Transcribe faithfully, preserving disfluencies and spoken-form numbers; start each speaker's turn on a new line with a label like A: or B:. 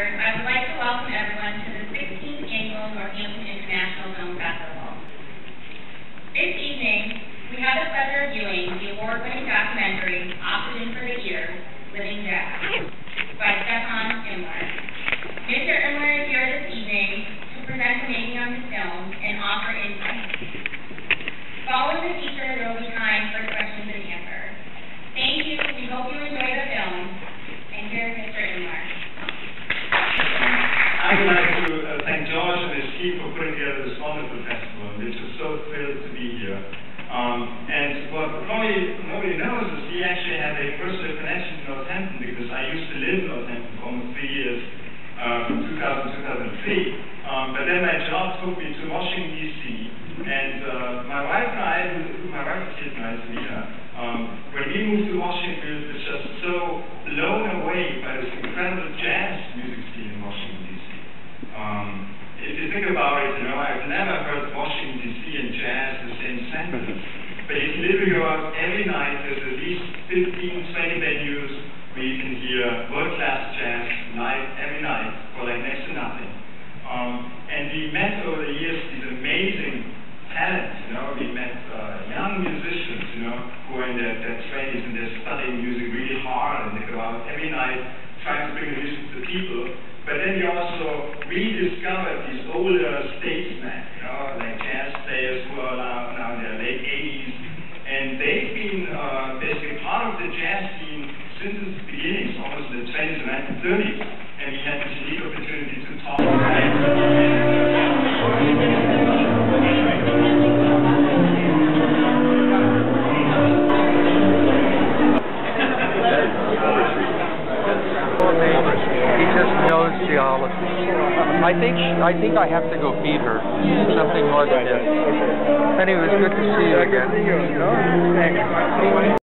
A: honors, I would like to welcome everyone to the sixteenth Annual Northampton International Film Festival. This evening, we have the pleasure of viewing the award-winning documentary, Oxygen for the Ears, Living Jazz, by Stefan Imler. Mister Imler is here this evening to present the making of his film and offer insight. Following the feature, there will be time for questions and answers. Thank you. We hope you enjoy the film. And here's Mister Imler.
B: I would like to uh, thank George and his team for putting together this wonderful festival, and we're just so thrilled to be here. Um, and what probably nobody knows is we actually have a personal connection to Northampton, because I used to live in Northampton for almost three years, uh, from two thousand to two thousand three. Um, but then my job took me to Washington, D C, and uh, my wife and I, who my wife is here tonight, Selena, um, when we moved to Washington, we were just so blown away by this incredible jazz music scene in Washington, D C. Um, if you think about it, you know, I've never heard Washington, D C and jazz in the same sentence. But if you literally go out every night, there's at least fifteen, twenty venues where you can hear world-class jazz live every night for like next to nothing. Um, and we met over the years these amazing talents, you know, we met uh, young musicians, you know, who are in their, their twenties and they're studying music really hard, and they go out every night trying to bring the music to the people. But then we also rediscovered these older statesmen, you know, like jazz players who are now, now in their late eighties, and they've been uh, basically part of the jazz scene since its beginnings, almost in the twenties and nineteen thirties, and we had this unique opportunity to talk to
C: He just knows geology. I think I think I have to go feed her. Something more than this. Anyway, it was good to see you again.